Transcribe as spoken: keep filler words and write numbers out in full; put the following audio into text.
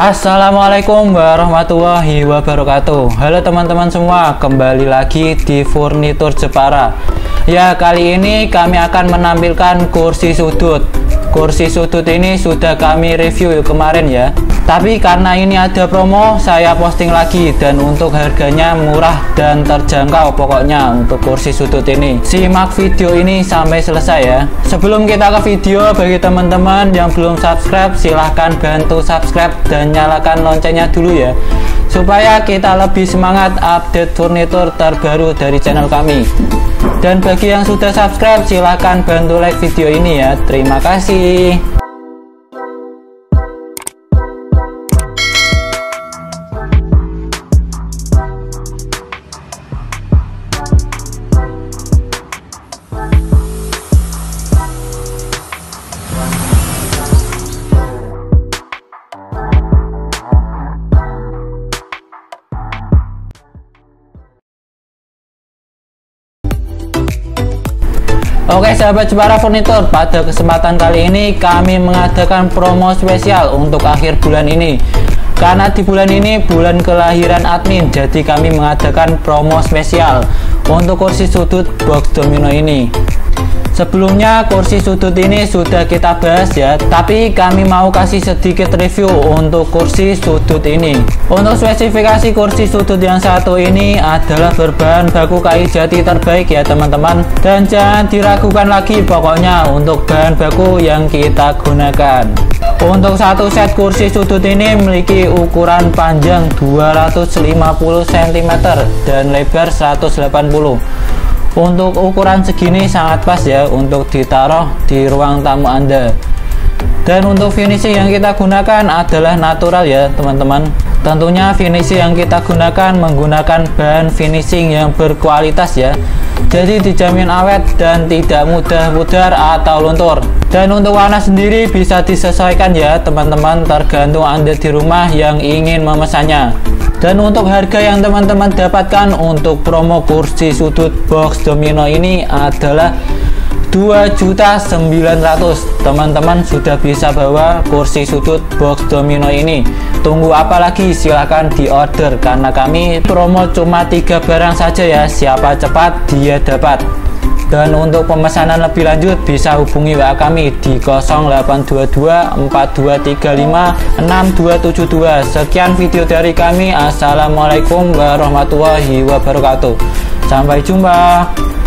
Assalamualaikum warahmatullahi wabarakatuh. Halo teman-teman semua, kembali lagi di Furnitur Jepara. Ya, kali ini kami akan menampilkan kursi sudut. Kursi sudut ini sudah kami review kemarin ya, tapi karena ini ada promo, saya posting lagi. Dan untuk harganya murah dan terjangkau pokoknya untuk kursi sudut ini. Simak video ini sampai selesai ya. Sebelum kita ke video, bagi teman-teman yang belum subscribe, silahkan bantu subscribe dan nyalakan loncengnya dulu ya, supaya kita lebih semangat update furnitur terbaru dari channel kami. Dan bagi yang sudah subscribe, silahkan bantu like video ini ya. Terima kasih. Oke sahabat Jepara Furnitur, pada kesempatan kali ini kami mengadakan promo spesial untuk akhir bulan ini. Karena di bulan ini bulan kelahiran admin, jadi kami mengadakan promo spesial untuk kursi sudut box domino ini. Sebelumnya kursi sudut ini sudah kita bahas ya, tapi kami mau kasih sedikit review untuk kursi sudut ini. Untuk spesifikasi kursi sudut yang satu ini adalah berbahan baku kayu jati terbaik ya teman-teman. Dan jangan diragukan lagi pokoknya untuk bahan baku yang kita gunakan. Untuk satu set kursi sudut ini memiliki ukuran panjang dua ratus lima puluh sentimeter dan lebar seratus delapan puluh. Untuk ukuran segini sangat pas ya untuk ditaruh di ruang tamu Anda. Dan untuk finishing yang kita gunakan adalah natural ya teman-teman. Tentunya finishing yang kita gunakan menggunakan bahan finishing yang berkualitas ya, jadi dijamin awet dan tidak mudah pudar atau luntur. Dan untuk warna sendiri bisa disesuaikan ya teman-teman, tergantung Anda di rumah yang ingin memesannya. Dan untuk harga yang teman-teman dapatkan untuk promo kursi sudut box domino ini adalah dua juta sembilan ratus ribu. Teman-teman sudah bisa bawa kursi sudut box domino ini. Tunggu apa lagi? Silahkan di order karena kami promo cuma tiga barang saja ya. Siapa cepat dia dapat. Dan untuk pemesanan lebih lanjut bisa hubungi W A kami di nol delapan dua dua empat dua tiga lima enam dua tujuh dua. Sekian video dari kami. Assalamualaikum warahmatullahi wabarakatuh. Sampai jumpa.